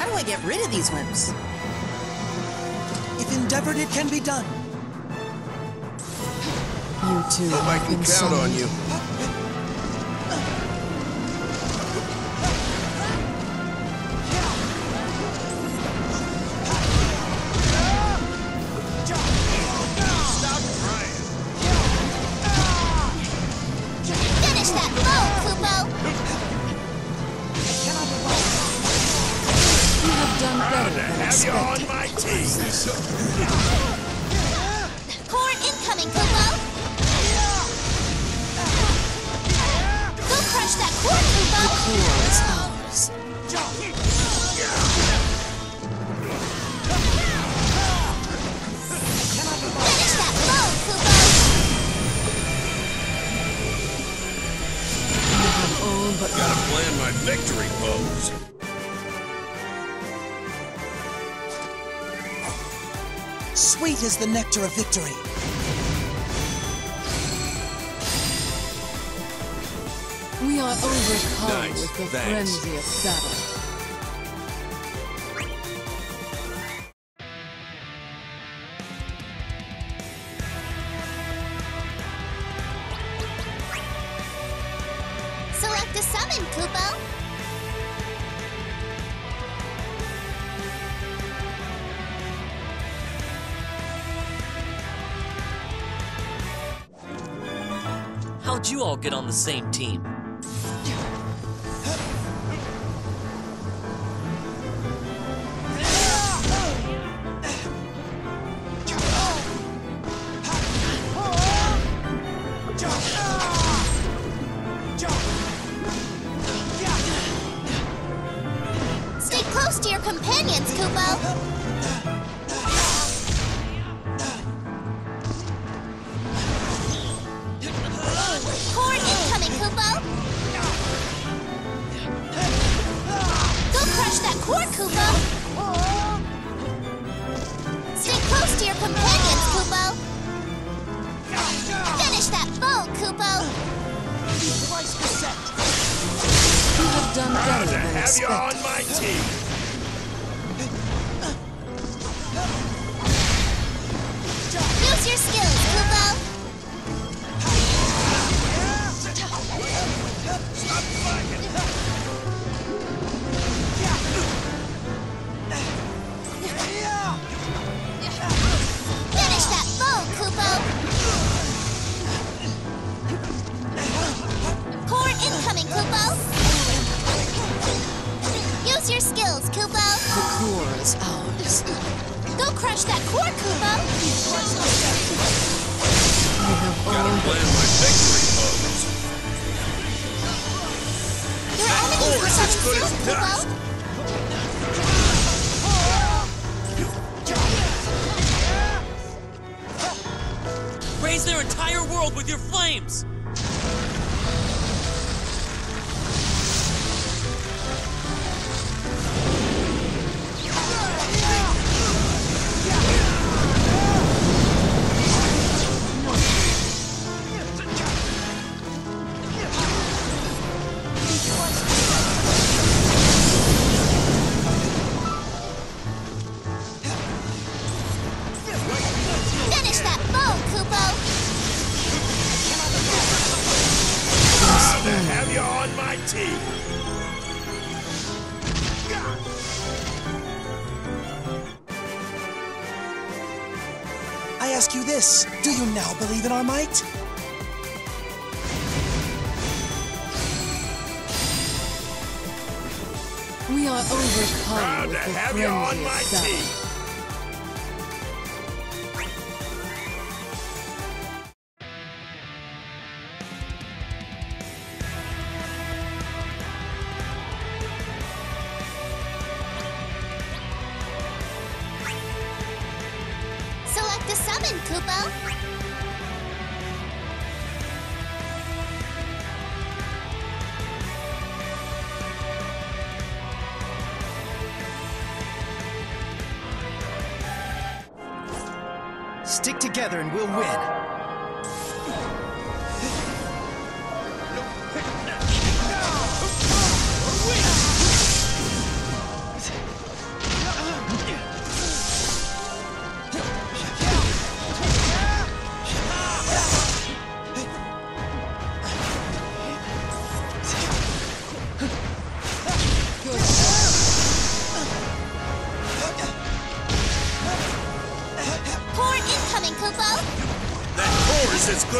do I get rid of these wimps? If endeavored, it can be done. You two I have can been count on summoned. you. Stop trying. Finish that blow, Kupo! You have done better than Have you on expected. my team? Core incoming, Kupo! Go crush that core, Kupo! Core is ours. Finish that blow, Kupo! You have all but Gotta plan my victory pose. Sweet is the nectar of victory. we are overcome Nice, with the thanks. frenzy of battle. Select a summon, Kupo! How'd you all get on the same team? Stay close to your companions, Kupo! Core incoming, Kupo! Go crush that core, Kupo! Stay close to your companions, Kupo! Finish that foe, Kupo! You have done better than Have you on expected. my team? Use your skills, Kupo! Stop fighting. Finish that foe, Kupo! Core incoming, Kupo! Use your skills, Kupo! The core is ours. Go crush that core, Kupo! You have all Gotta but plan my victory pose. Your enemies core will is as summon good as soon, dust. Kupo! Raise their entire world with your flames! Finish that foe, Kupo! Have you on my team? I ask you this, do you now believe in our might? we are overcome Proud with to the have you frenzy on of my battle. team. Select a summon, Kupo! Stick together and we'll win.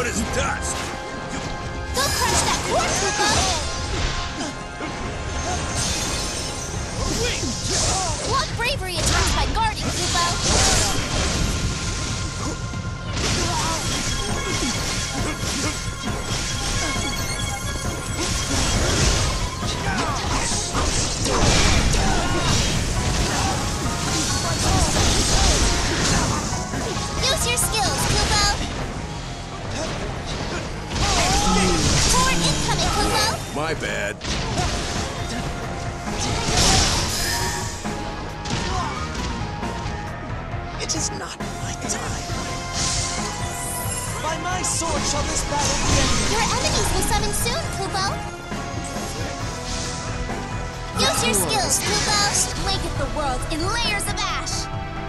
good as dust. Go crush that core, Kupo! Block bravery attacks by guarding, Kupo! Use your skills, Kupo! Core incoming, Kupo! My bad. It is not my time. By my sword shall this battle be ended. Your enemies will summon soon, Kupo! Use your skills, Kupo! Blanket the world in layers of ash!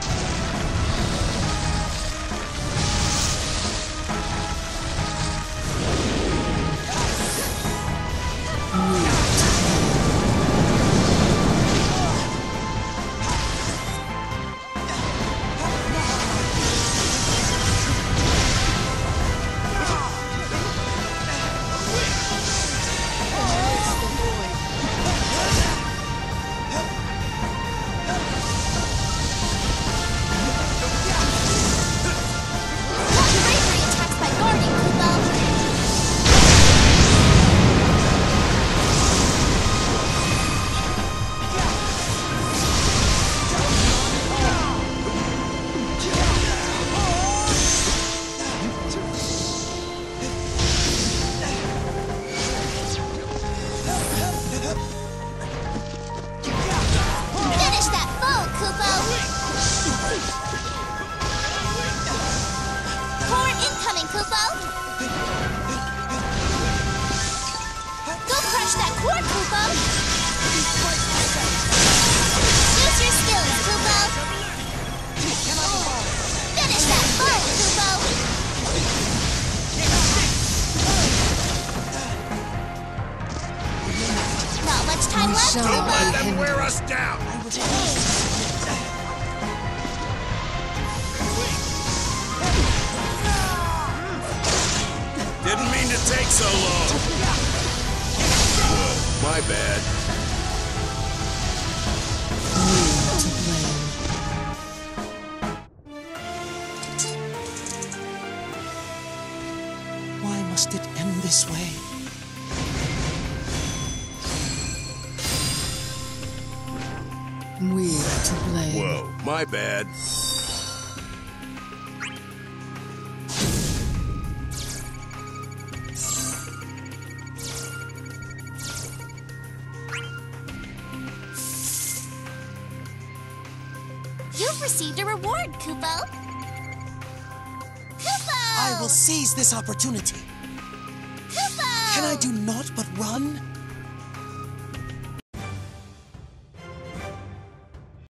Time left, shall Don't be let them hindered. wear us down. Didn't mean to take so long. Whoa, my bad. You to blame. Why must it end this way? We to blame. Whoa, my bad. You've received a reward, Kupo! Kupo! I will seize this opportunity. Kupo! Can I do naught but run?